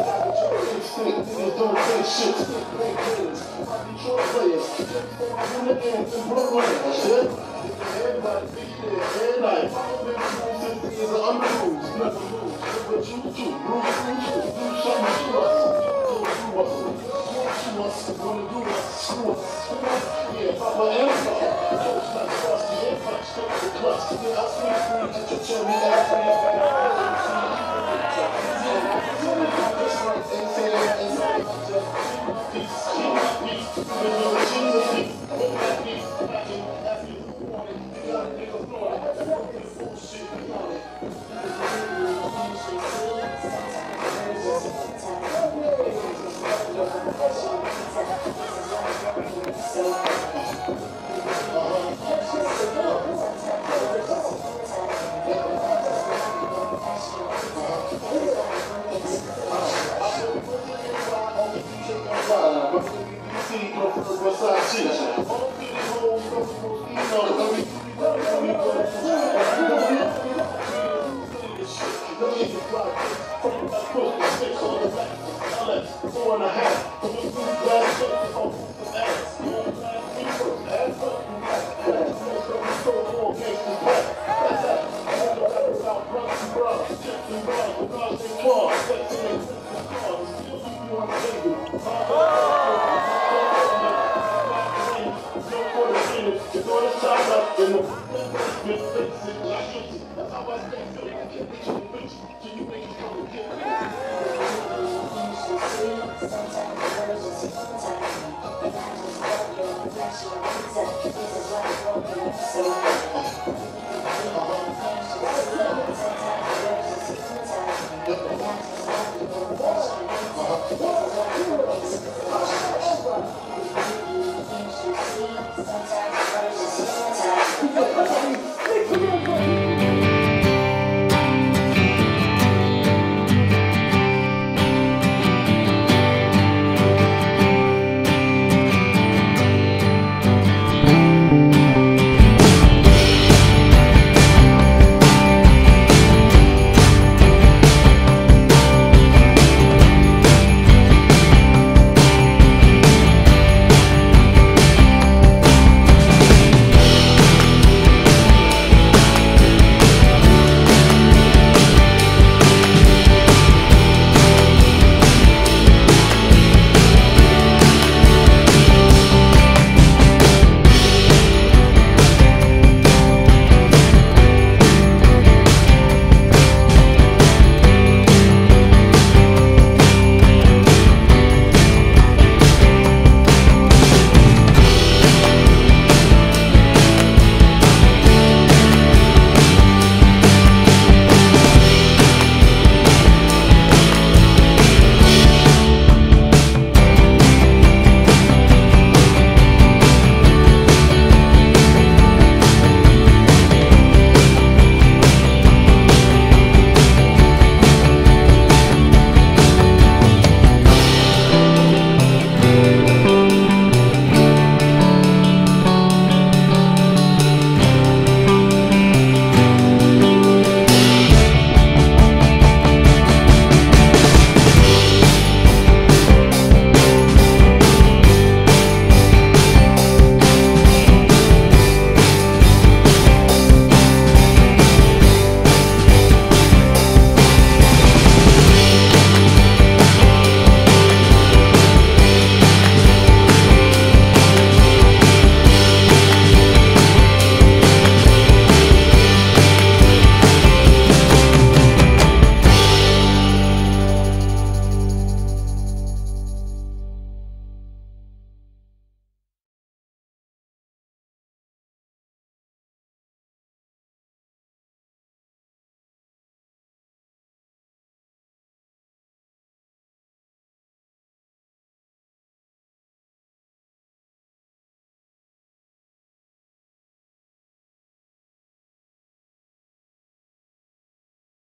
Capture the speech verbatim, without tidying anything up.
Niggas don't take shit. Detroit players. Hooligans in Brooklyn. Shit. Everybody be there. Everybody. Follow them rules and things are under rules. Never lose. But you too. Rules, rules, rules. Do something to us. Do us. Do us. Wanna do us. Screw us. Yeah, Papa Empire. Coach not trust. The Empire stuck to the clutch. Yeah, I speak free. Get your cherry ass free. Just like they say that inside my chest. Peace, peace, peace. The Lord Jesus, peace. With that peace, after you, after you want it, you gotta make a floor. Fucking bullshit, you want it. Four and a half. Sometimes emergency time. And I just love your reflection. This is why I broke you so